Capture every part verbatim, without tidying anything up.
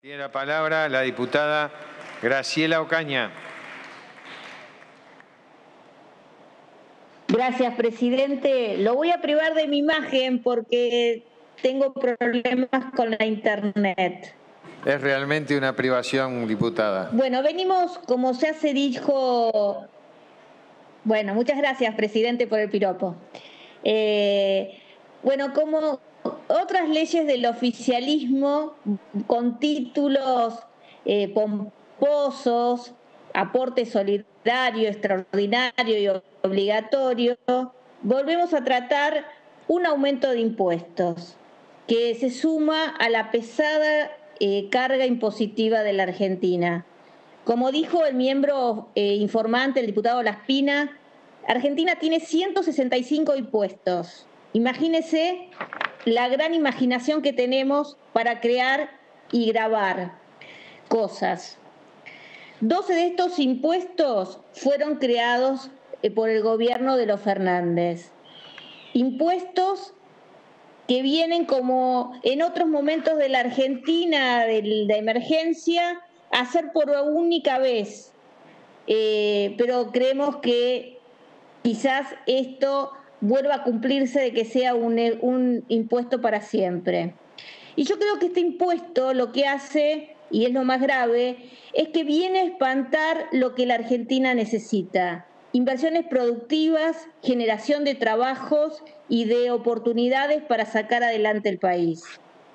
Tiene la palabra la diputada Graciela Ocaña. Gracias, presidente. Lo voy a privar de mi imagen porque tengo problemas con la internet. Es realmente una privación, diputada. Bueno, venimos, como ya se dijo... Bueno, muchas gracias, presidente, por el piropo. Eh, bueno, como otras leyes del oficialismo con títulos eh, pomposos, aporte solidario, extraordinario y obligatorio, volvemos a tratar un aumento de impuestos que se suma a la pesada eh, carga impositiva de la Argentina. Como dijo el miembro eh, informante, el diputado Laspina, Argentina tiene ciento sesenta y cinco impuestos. Imagínese la gran imaginación que tenemos para crear y grabar cosas. doce de estos impuestos fueron creados eh, por el gobierno de los Fernández. Impuestos que vienen, como en otros momentos de la Argentina, de la emergencia, a ser por única vez. Eh, pero creemos que quizás esto vuelva a cumplirse de que sea un, un impuesto para siempre. Y yo creo que este impuesto lo que hace, y es lo más grave, es que viene a espantar lo que la Argentina necesita: inversiones productivas, generación de trabajos y de oportunidades para sacar adelante el país.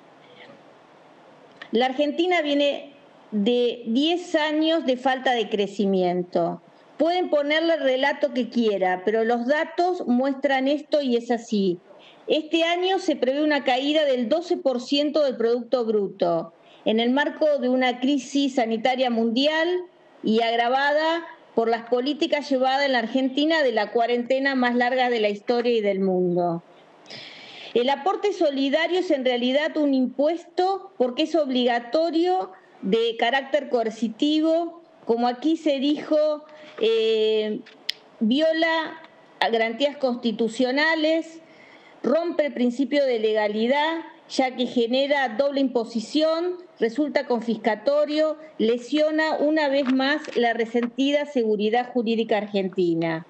La Argentina viene de diez años de falta de crecimiento. Pueden ponerle el relato que quiera, pero los datos muestran esto y es así. Este año se prevé una caída del doce por ciento del Producto Bruto, en el marco de una crisis sanitaria mundial y agravada por las políticas llevadas en la Argentina de la cuarentena más larga de la historia y del mundo. El aporte solidario es en realidad un impuesto porque es obligatorio, de carácter coercitivo, como aquí se dijo, eh, viola a garantías constitucionales, rompe el principio de legalidad, ya que genera doble imposición, resulta confiscatorio, lesiona una vez más la resentida seguridad jurídica argentina.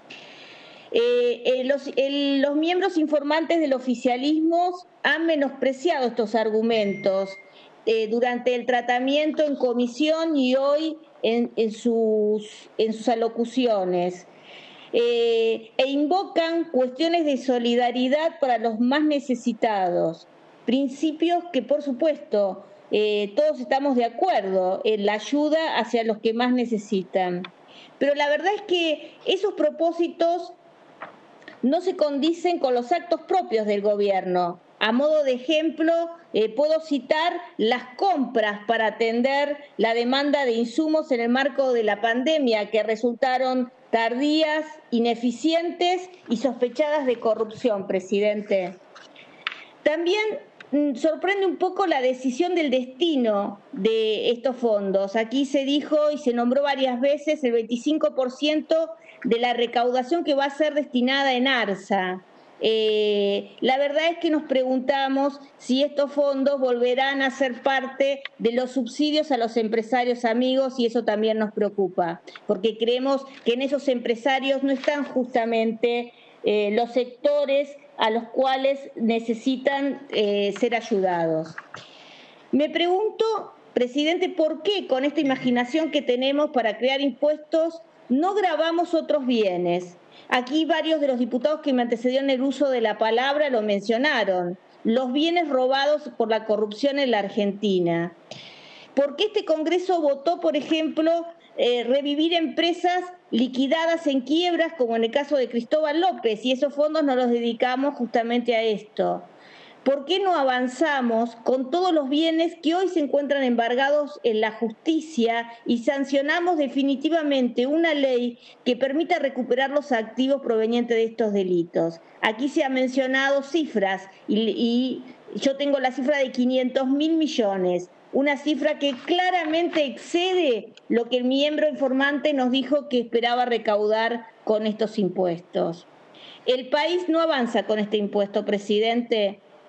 Eh, eh, los, el, los miembros informantes del oficialismo han menospreciado estos argumentos eh, durante el tratamiento en comisión y hoy en, en, sus, en sus alocuciones. Eh, e invocan cuestiones de solidaridad para los más necesitados, principios que, por supuesto, eh, todos estamos de acuerdo en la ayuda hacia los que más necesitan. Pero la verdad es que esos propósitos no se condicen con los actos propios del gobierno. A modo de ejemplo, eh, puedo citar las compras para atender la demanda de insumos en el marco de la pandemia, que resultaron tardías, ineficientes y sospechadas de corrupción, presidente. También mmm, sorprende un poco la decisión del destino de estos fondos. Aquí se dijo y se nombró varias veces el veinticinco por ciento de la recaudación que va a ser destinada en ARSA. Eh, la verdad es que nos preguntamos si estos fondos volverán a ser parte de los subsidios a los empresarios amigos, y eso también nos preocupa, porque creemos que en esos empresarios no están justamente eh, los sectores a los cuales necesitan eh, ser ayudados. Me pregunto, presidente, ¿por qué con esta imaginación que tenemos para crear impuestos no gravamos otros bienes? Aquí varios de los diputados que me antecedieron el uso de la palabra lo mencionaron: los bienes robados por la corrupción en la Argentina. ¿Por qué este Congreso votó, por ejemplo, eh, revivir empresas liquidadas en quiebras, como en el caso de Cristóbal López, y esos fondos nos los dedicamos justamente a esto? ¿Por qué no avanzamos con todos los bienes que hoy se encuentran embargados en la justicia y sancionamos definitivamente una ley que permita recuperar los activos provenientes de estos delitos? Aquí se han mencionado cifras y, y yo tengo la cifra de quinientos mil millones, una cifra que claramente excede lo que el miembro informante nos dijo que esperaba recaudar con estos impuestos. El país no avanza con este impuesto, presidente,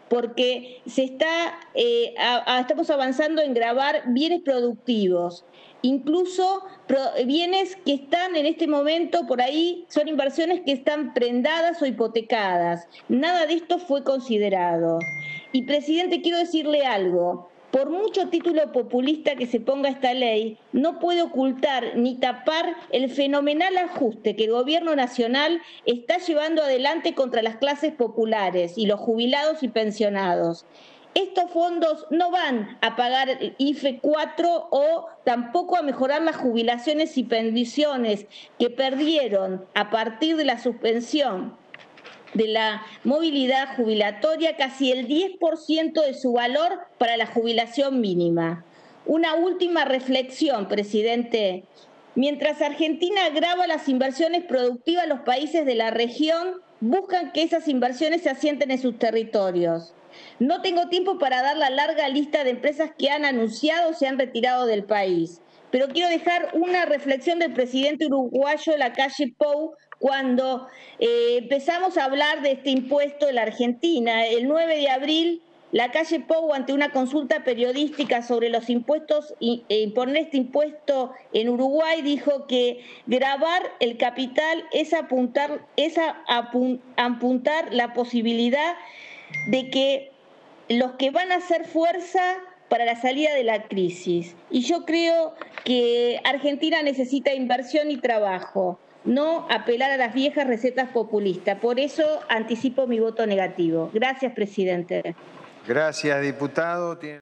porque se está, eh, a, a, estamos avanzando en gravar bienes productivos, incluso pro, bienes que están en este momento por ahí, son inversiones que están prendadas o hipotecadas. Nada de esto fue considerado. Y, presidente, quiero decirle algo. Por mucho título populista que se ponga esta ley, no puede ocultar ni tapar el fenomenal ajuste que el gobierno nacional está llevando adelante contra las clases populares y los jubilados y pensionados. Estos fondos no van a pagar el I F E cuatro o tampoco a mejorar las jubilaciones y pensiones que perdieron a partir de la suspensión de la movilidad jubilatoria casi el diez por ciento de su valor para la jubilación mínima. Una última reflexión, presidente. Mientras Argentina grava las inversiones productivas, los países de la región buscan que esas inversiones se asienten en sus territorios. No tengo tiempo para dar la larga lista de empresas que han anunciado o se han retirado del país, pero quiero dejar una reflexión del presidente uruguayo Lacalle Pou cuando eh, empezamos a hablar de este impuesto en la Argentina. El nueve de abril, Lacalle Pou, ante una consulta periodística sobre los impuestos, y eh, imponer este impuesto en Uruguay, dijo que gravar el capital es apuntar, es a, apun, apuntar la posibilidad de que los que van a hacer fuerza para la salida de la crisis. Y yo creo que Argentina necesita inversión y trabajo, no apelar a las viejas recetas populistas. Por eso anticipo mi voto negativo. Gracias, presidente. Gracias, diputado.